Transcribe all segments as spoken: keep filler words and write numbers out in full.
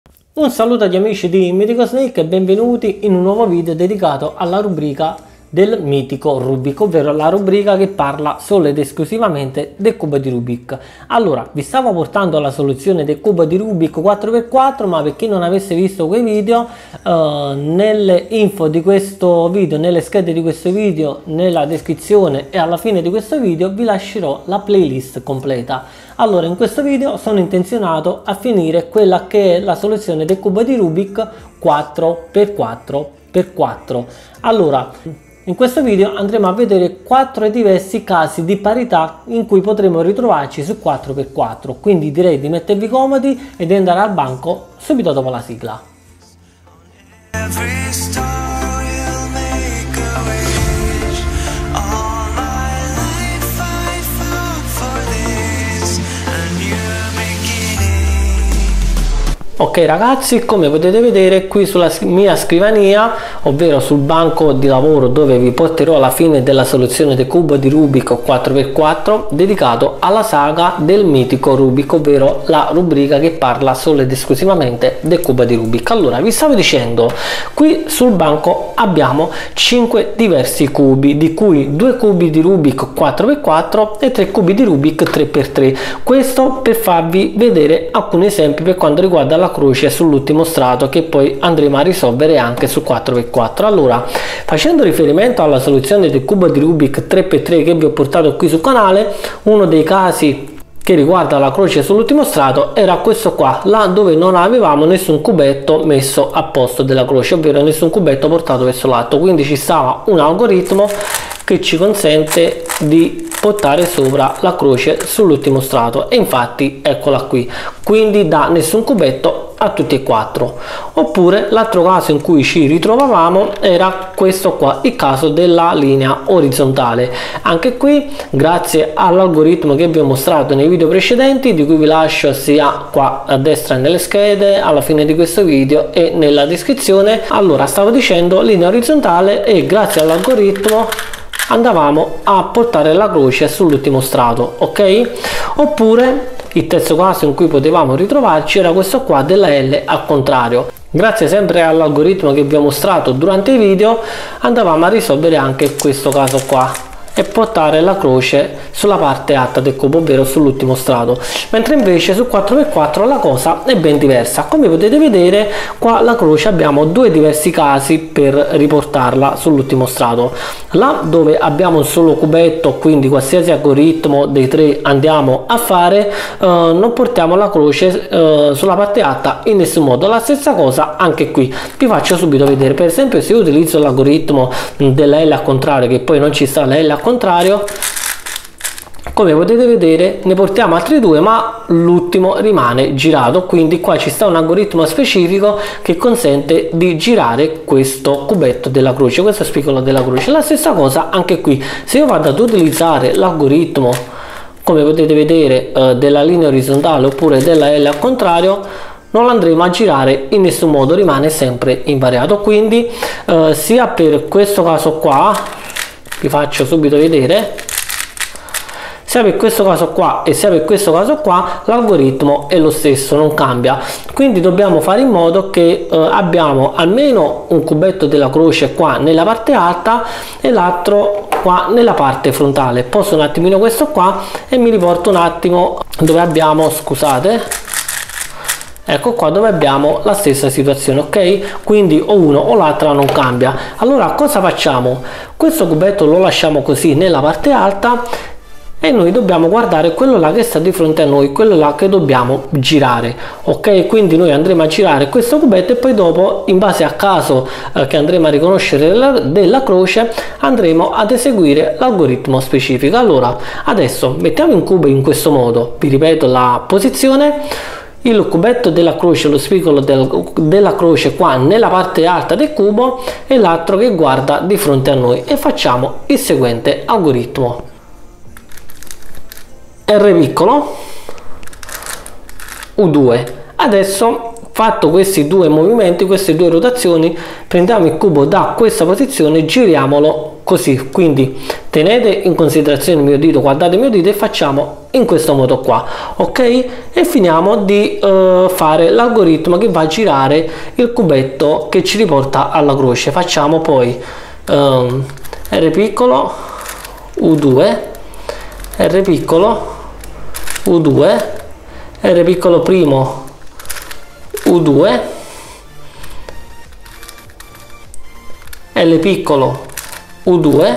Un saluto agli amici di Mythical Snake e benvenuti in un nuovo video dedicato alla rubrica del mitico Rubik, ovvero la rubrica che parla solo ed esclusivamente del cubo di Rubik. Allora, vi stavo portando la soluzione del cubo di Rubik quattro per quattro, ma per chi non avesse visto quei video, eh, nelle info di questo video, nelle schede di questo video, nella descrizione e alla fine di questo video vi lascerò la playlist completa. Allora, in questo video sono intenzionato a finire quella che è la soluzione del cubo di Rubik quattro per quattro per quattro. Allora, in questo video andremo a vedere quattro diversi casi di parità in cui potremo ritrovarci su quattro per quattro, quindi direi di mettervi comodi e di andare al banco subito dopo la sigla. Ok ragazzi, come potete vedere qui sulla mia scrivania, ovvero sul banco di lavoro dove vi porterò alla fine della soluzione del cubo di Rubik quattro per quattro dedicato alla saga del mitico Rubik, ovvero la rubrica che parla solo ed esclusivamente del cubo di Rubik. Allora, vi stavo dicendo, qui sul banco abbiamo cinque diversi cubi, di cui due cubi di Rubik quattro per quattro e tre cubi di Rubik tre per tre. Questo per farvi vedere alcuni esempi per quanto riguarda la la croce sull'ultimo strato, che poi andremo a risolvere anche su quattro per quattro. Allora, facendo riferimento alla soluzione del cubo di Rubik tre per tre che vi ho portato qui sul canale, uno dei casi che riguarda la croce sull'ultimo strato era questo qua, là dove non avevamo nessun cubetto messo a posto della croce, ovvero nessun cubetto portato verso l'alto, quindi ci stava un algoritmo che ci consente di portare sopra la croce sull'ultimo strato, e infatti eccola qui, quindi da nessun cubetto a tutti e quattro. Oppure l'altro caso in cui ci ritrovavamo era questo qua, il caso della linea orizzontale. Anche qui, grazie all'algoritmo che vi ho mostrato nei video precedenti, di cui vi lascio sia qua a destra nelle schede, alla fine di questo video e nella descrizione. Allora, stavo dicendo linea orizzontale, e grazie all'algoritmo andavamo a portare la croce sull'ultimo strato, ok? Oppure il terzo caso in cui potevamo ritrovarci era questo qua della L al contrario. Grazie sempre all'algoritmo che vi ho mostrato durante i video andavamo a risolvere anche questo caso qua e portare la croce sulla parte alta del cubo, ovvero sull'ultimo strato, mentre invece su quattro per quattro la cosa è ben diversa. Come potete vedere, qua la croce abbiamo due diversi casi per riportarla sull'ultimo strato. Là dove abbiamo un solo cubetto, quindi qualsiasi algoritmo dei tre andiamo a fare, eh, non portiamo la croce eh, sulla parte alta in nessun modo. La stessa cosa anche qui, vi faccio subito vedere. Per esempio, se io utilizzo l'algoritmo della L al contrario, che poi non ci sta la L al contrario, come potete vedere ne portiamo altri due, ma l'ultimo rimane girato, quindi qua ci sta un algoritmo specifico che consente di girare questo cubetto della croce, questo spicolo della croce. La stessa cosa anche qui, se io vado ad utilizzare l'algoritmo, come potete vedere, eh, della linea orizzontale oppure della L al contrario, non andremo a girare in nessun modo, rimane sempre invariato. Quindi eh, sia per questo caso qua, vi faccio subito vedere, sia per questo caso qua e sia per questo caso qua l'algoritmo è lo stesso, non cambia. Quindi dobbiamo fare in modo che eh, abbiamo almeno un cubetto della croce qua nella parte alta e l'altro qua nella parte frontale. Posso un attimino questo qua e mi riporto un attimo dove abbiamo, scusate, ecco qua dove abbiamo la stessa situazione, ok? Quindi o uno o l'altra non cambia. Allora cosa facciamo? Questo cubetto lo lasciamo così nella parte alta e noi dobbiamo guardare quello là che sta di fronte a noi, quello là che dobbiamo girare, ok? Quindi noi andremo a girare questo cubetto e poi dopo, in base a caso eh, che andremo a riconoscere della, della croce, andremo ad eseguire l'algoritmo specifico. Allora, adesso mettiamo in cubo in questo modo, vi ripeto la posizione, il cubetto della croce, lo spicolo del, della croce qua nella parte alta del cubo e l'altro che guarda di fronte a noi, e facciamo il seguente algoritmo: R piccolo, U due. Adesso fatto questi due movimenti, queste due rotazioni, prendiamo il cubo da questa posizione, giriamolo così. Quindi tenete in considerazione il mio dito, guardate il mio dito e facciamo in questo modo qua, ok? E finiamo di uh, fare l'algoritmo che va a girare il cubetto che ci riporta alla croce. Facciamo poi um, R piccolo U due, R piccolo U due, R piccolo primo U due, L piccolo U due,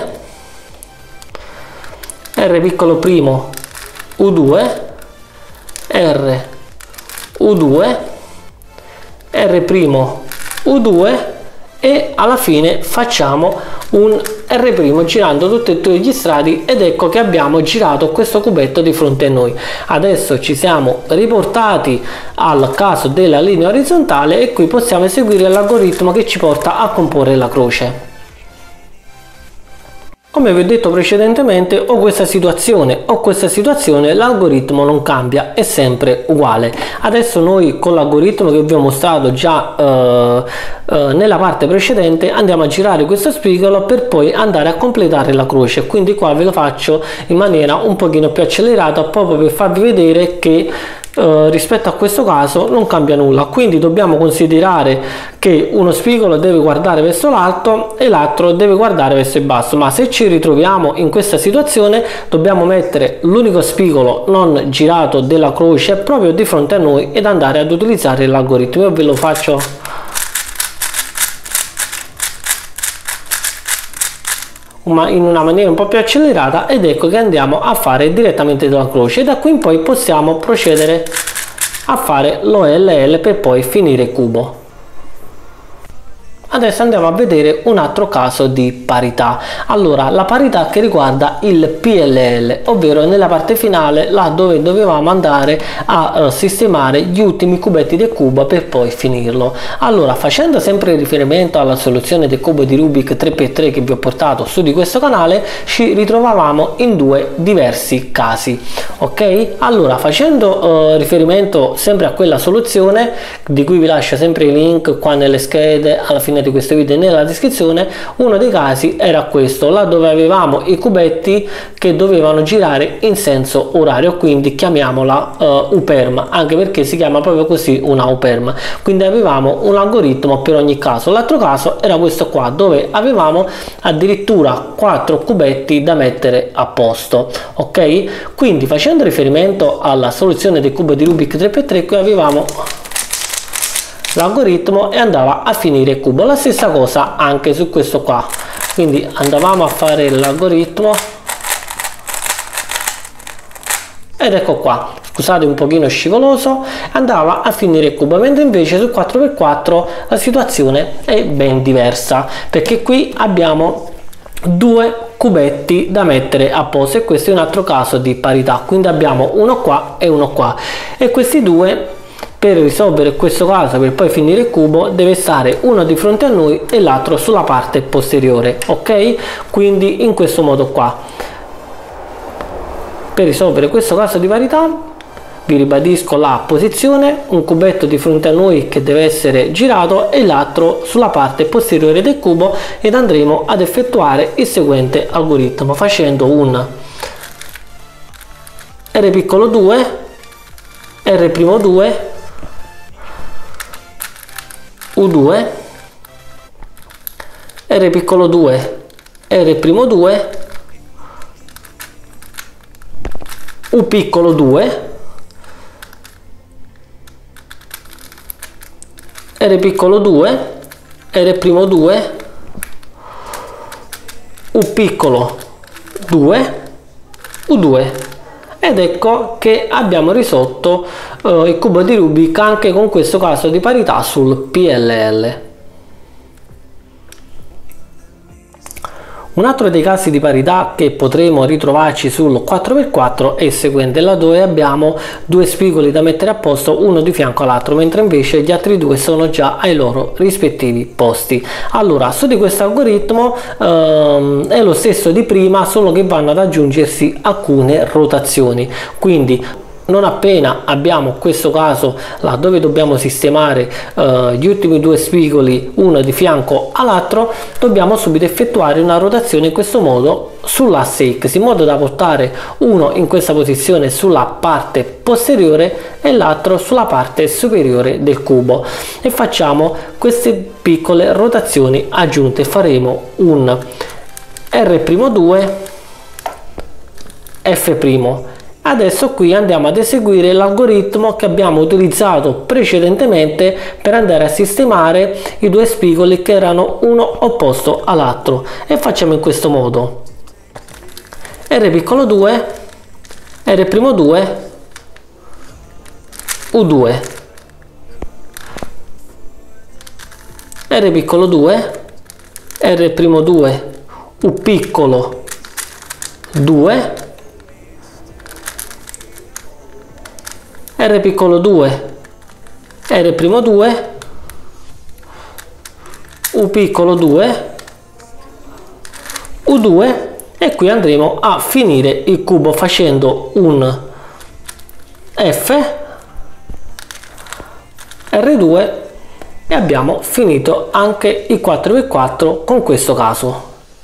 R piccolo primo U due, R U due, R primo U due e alla fine facciamo un R primo girando tutti e due gli strati, ed ecco che abbiamo girato questo cubetto di fronte a noi. Adesso ci siamo riportati al caso della linea orizzontale e qui possiamo eseguire l'algoritmo che ci porta a comporre la croce. Come vi ho detto precedentemente, o questa situazione o questa situazione, l'algoritmo non cambia, è sempre uguale. Adesso noi con l'algoritmo che vi ho mostrato già eh, eh, nella parte precedente andiamo a girare questo spigolo per poi andare a completare la croce. Quindi qua ve lo faccio in maniera un pochino più accelerata, proprio per farvi vedere che Uh, rispetto a questo caso non cambia nulla. Quindi dobbiamo considerare che uno spigolo deve guardare verso l'alto e l'altro deve guardare verso il basso, ma se ci ritroviamo in questa situazione dobbiamo mettere l'unico spigolo non girato della croce proprio di fronte a noi ed andare ad utilizzare l'algoritmo. Io ve lo faccio ma in una maniera un po' più accelerata, ed ecco che andiamo a fare direttamente dalla croce, e da qui in poi possiamo procedere a fare l'O L L per poi finire il cubo. Adesso andiamo a vedere un altro caso di parità. Allora, la parità che riguarda il P L L, ovvero nella parte finale, là dove dovevamo andare a uh, sistemare gli ultimi cubetti del cubo per poi finirlo. Allora, facendo sempre riferimento alla soluzione del cubo di Rubik tre per tre che vi ho portato su di questo canale, ci ritrovavamo in due diversi casi, ok? Allora, facendo uh, riferimento sempre a quella soluzione, di cui vi lascio sempre i link qua nelle schede alla fine di questo video e nella descrizione, uno dei casi era questo, là dove avevamo i cubetti che dovevano girare in senso orario, quindi chiamiamola uh, U-perm, anche perché si chiama proprio così, una U-perm. Quindi avevamo un algoritmo per ogni caso. L'altro caso era questo qua, dove avevamo addirittura quattro cubetti da mettere a posto, ok? Quindi facendo riferimento alla soluzione del cubo di Rubik tre per tre, qui avevamo l'algoritmo e andava a finire il cubo. La stessa cosa anche su questo qua, quindi andavamo a fare l'algoritmo ed ecco qua, scusate un pochino scivoloso, andava a finire il cubo, mentre invece su quattro per quattro la situazione è ben diversa, perché qui abbiamo due cubetti da mettere a posto, e questo è un altro caso di parità. Quindi abbiamo uno qua e uno qua, e questi due, per risolvere questo caso, per poi finire il cubo, deve stare uno di fronte a noi e l'altro sulla parte posteriore, ok? Quindi in questo modo qua, per risolvere questo caso di parità, vi ribadisco la posizione: un cubetto di fronte a noi che deve essere girato e l'altro sulla parte posteriore del cubo, ed andremo ad effettuare il seguente algoritmo facendo un R piccolo due, R primo due, U due, R piccolo due, R primo due, U piccolo due, R piccolo due, R primo due, U piccolo due, U due. Ed ecco che abbiamo risolto uh, il cubo di Rubik anche con questo caso di parità sul P L L. Un altro dei casi di parità che potremo ritrovarci sul quattro per quattro è il seguente, laddove abbiamo due spigoli da mettere a posto uno di fianco all'altro, mentre invece gli altri due sono già ai loro rispettivi posti. Allora, su di questo algoritmo ehm, è lo stesso di prima, solo che vanno ad aggiungersi alcune rotazioni. Quindi Non appena abbiamo questo caso laddove dobbiamo sistemare eh, gli ultimi due spigoli uno di fianco all'altro, dobbiamo subito effettuare una rotazione in questo modo sull'asse X, in modo da portare uno in questa posizione sulla parte posteriore e l'altro sulla parte superiore del cubo, e facciamo queste piccole rotazioni aggiunte. Faremo un R' due F'. Adesso qui andiamo ad eseguire l'algoritmo che abbiamo utilizzato precedentemente per andare a sistemare i due spigoli che erano uno opposto all'altro, e facciamo in questo modo: R' due, R' due, U due, R' due, R' due, U piccolo due, R piccolo due, R' due, U piccolo due, U due, e qui andremo a finire il cubo facendo un F, R due, e abbiamo finito anche il quattro per quattro con questo caso.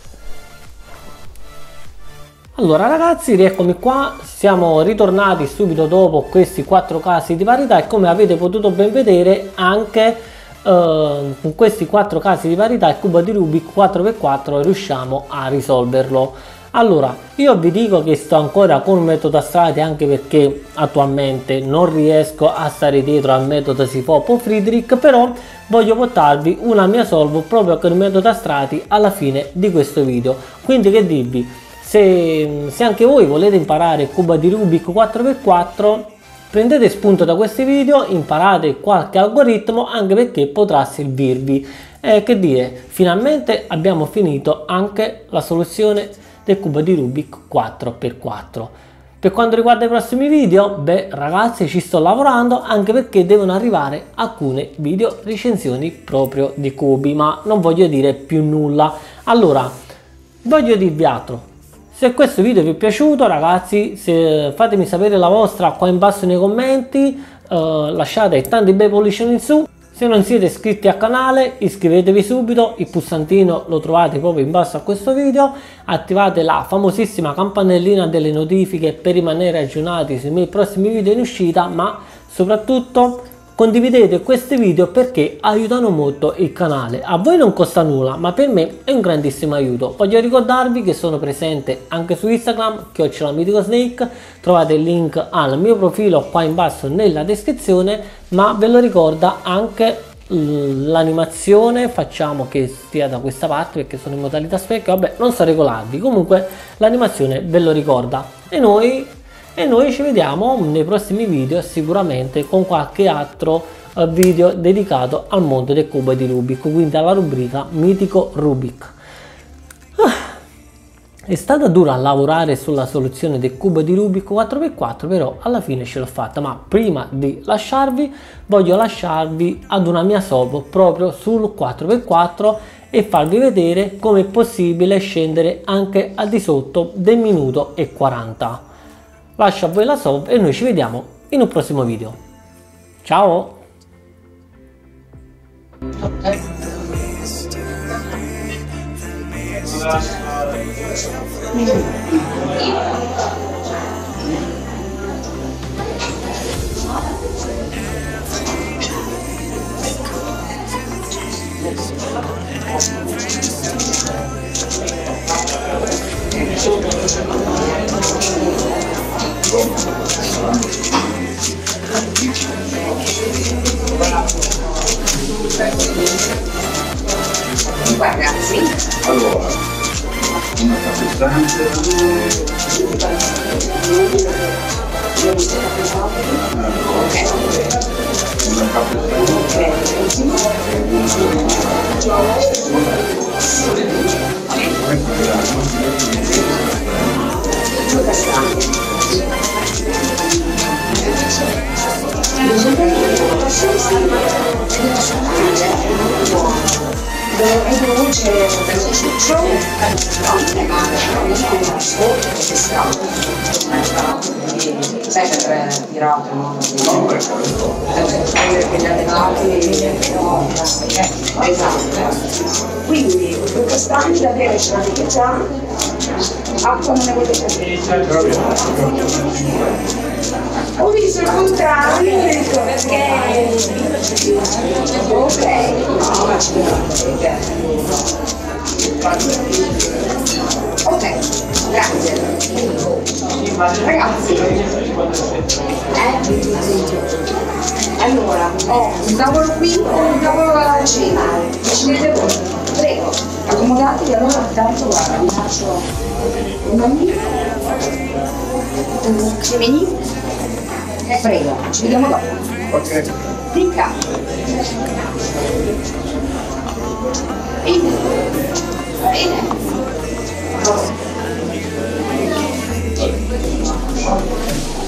Allora ragazzi, rieccomi qua, siamo ritornati subito dopo questi quattro casi di parità, e come avete potuto ben vedere anche eh, con questi quattro casi di parità il cubo di Rubik quattro per quattro riusciamo a risolverlo. Allora, io vi dico che sto ancora con il metodo a strati, anche perché attualmente non riesco a stare dietro al metodo Sipoppo-Friedrich, però voglio portarvi una mia solvo proprio con il metodo a strati alla fine di questo video. Quindi che dirvi, Se, se anche voi volete imparare il cubo di Rubik quattro per quattro, prendete spunto da questi video, imparate qualche algoritmo, anche perché potrà servirvi. Eh, che dire, finalmente abbiamo finito anche la soluzione del cubo di Rubik quattro per quattro. Per quanto riguarda i prossimi video, beh ragazzi, ci sto lavorando, anche perché devono arrivare alcune video recensioni proprio di cubi, ma non voglio dire più nulla. Allora, voglio dirvi altro. Se questo video vi è piaciuto ragazzi, se, fatemi sapere la vostra qua in basso nei commenti, eh, lasciate tanti bei pollicioni in su. Se non siete iscritti al canale, iscrivetevi subito, il pulsantino lo trovate proprio in basso a questo video, attivate la famosissima campanellina delle notifiche per rimanere aggiornati sui miei prossimi video in uscita, ma soprattutto condividete questi video perché aiutano molto il canale. A voi non costa nulla, ma per me è un grandissimo aiuto. Voglio ricordarvi che sono presente anche su Instagram, chiocciola Mitico Snake, trovate il link al mio profilo qua in basso nella descrizione, ma ve lo ricorda anche l'animazione, facciamo che stia da questa parte perché sono in modalità specchio, vabbè non so regolarvi, comunque l'animazione ve lo ricorda. E noi E noi ci vediamo nei prossimi video, sicuramente con qualche altro video dedicato al mondo del cubo di Rubik, quindi alla rubrica Mitico Rubik. È stata dura lavorare sulla soluzione del cubo di Rubik quattro per quattro, però alla fine ce l'ho fatta. Ma prima di lasciarvi, voglio lasciarvi ad una mia solvo proprio sul quattro per quattro e farvi vedere come è possibile scendere anche al di sotto del minuto e quaranta. Lascio a voi la solve e noi ci vediamo in un prossimo video. Ciao! Ragazzi, allora una capezzante, una capezzante, introduce un ciuccio, le mani che sta sempre tirato, no? Perché gli animali no, esatto. Quindi quest'anno da bere c'è anche già, acqua non ne volete sapere. Ho visto il contrario, perché ok. Ok, grazie. Ragazzi, eh? Allora, ho un tavolo qui o un tavolo alla cena. Decidete voi. Prego, accomodatevi, allora intanto guarda, vi faccio un bambino, un femminile. Prego, ci vediamo dopo. Ok. Ricca. Bene. Bene.